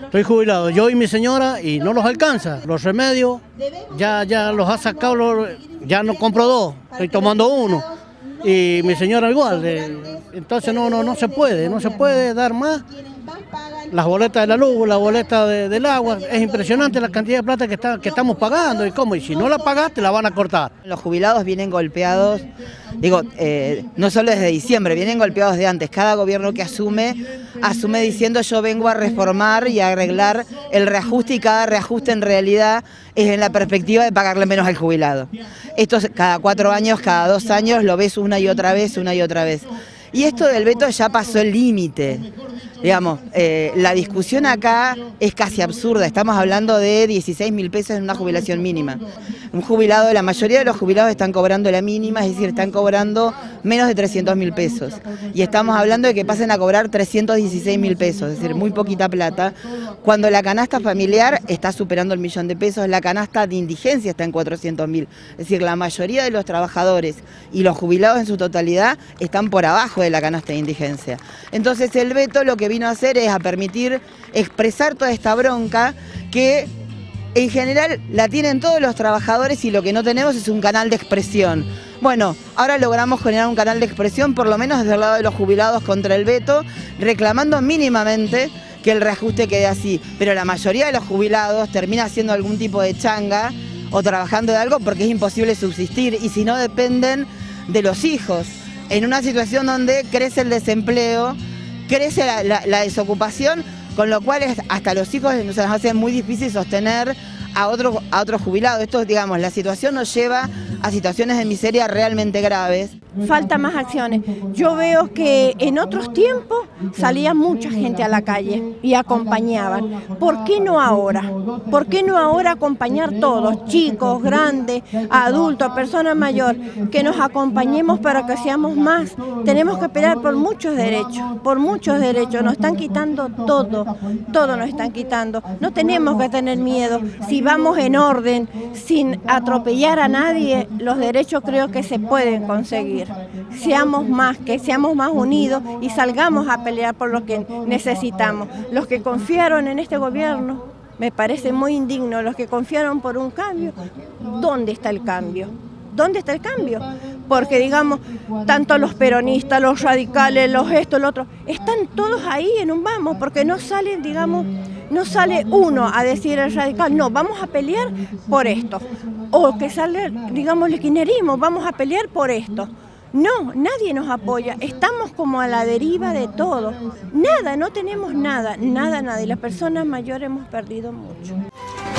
Estoy jubilado, yo y mi señora, y no los alcanza. Los remedios ya los ha sacado, ya no compro dos, estoy tomando uno. Y mi señora igual, entonces no se puede dar más. Las boletas de la luz, la boleta del agua, es impresionante la cantidad de plata que estamos pagando. Y si no la pagaste, la van a cortar. Los jubilados vienen golpeados, no solo desde diciembre, vienen golpeados de antes. Cada gobierno que asume diciendo yo vengo a reformar y a arreglar el reajuste, y cada reajuste en realidad es en la perspectiva de pagarle menos al jubilado. Esto cada 4 años, cada 2 años lo ves una y otra vez, una y otra vez. Y esto del veto ya pasó el límite. Digamos, la discusión acá es casi absurda, estamos hablando de 16.000 pesos en una jubilación mínima. Un jubilado, la mayoría de los jubilados están cobrando la mínima, es decir, están cobrando menos de 300.000 pesos. Y estamos hablando de que pasen a cobrar 316.000 pesos, es decir, muy poquita plata, cuando la canasta familiar está superando el 1.000.000 de pesos, la canasta de indigencia está en 400.000. Es decir, la mayoría de los trabajadores y los jubilados en su totalidad están por abajo de la canasta de indigencia. Entonces el veto lo que vino a hacer es a permitir expresar toda esta bronca que en general la tienen todos los trabajadores, y lo que no tenemos es un canal de expresión. Bueno, ahora logramos generar un canal de expresión, por lo menos desde el lado de los jubilados, contra el veto, reclamando mínimamente que el reajuste quede así. Pero la mayoría de los jubilados termina haciendo algún tipo de changa o trabajando de algo porque es imposible subsistir, y si no dependen de los hijos, en una situación donde crece el desempleo, crece la desocupación, con lo cual hasta los hijos nos hace muy difícil sostener a otros jubilados. Esto, digamos, la situación nos lleva a situaciones de miseria realmente graves. Falta más acciones. Yo veo que en otros tiempos salía mucha gente a la calle y acompañaban. ¿Por qué no ahora? ¿Por qué no ahora acompañar todos, chicos, grandes, adultos, personas mayores, que nos acompañemos para que seamos más? Tenemos que pelear por muchos derechos, nos están quitando todo nos están quitando. No tenemos que tener miedo. Si vamos en orden, sin atropellar a nadie, los derechos creo que se pueden conseguir. Seamos más unidos y salgamos a pelear por lo que necesitamos. Los que confiaron en este gobierno, me parece muy indigno, los que confiaron por un cambio, ¿dónde está el cambio? ¿Dónde está el cambio? Porque, digamos, tanto los peronistas, los radicales, los esto, lo otro, están todos ahí en un vamos, porque no salen, digamos, no sale uno a decir el radical, no, vamos a pelear por esto. O que sale, digamos, el kirchnerismo, vamos a pelear por esto. No, nadie nos apoya, estamos como a la deriva de todo. Nada, no tenemos nada, y las personas mayores hemos perdido mucho.